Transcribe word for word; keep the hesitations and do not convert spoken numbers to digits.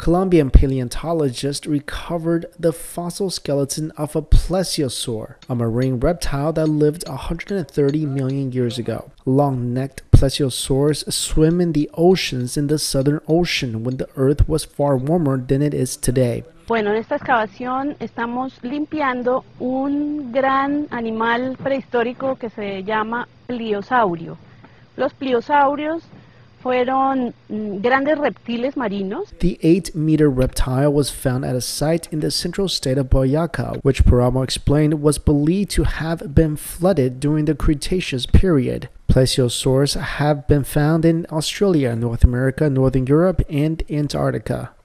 Colombian paleontologists recovered the fossil skeleton of a plesiosaur, a marine reptile that lived one hundred thirty million years ago. Long-necked plesiosaurs swim in the oceans in the Southern Ocean when the Earth was far warmer than it is today. Bueno, en esta excavación estamos limpiando un gran animal prehistórico que se llama pliosaurio. Los pliosaurios fueron grandes reptiles marinos. The eight-meter reptile was found at a site in the central state of Boyacá, which Paramo explained was believed to have been flooded during the Cretaceous period. Plesiosaurs have been found in Australia, North America, Northern Europe, and Antarctica.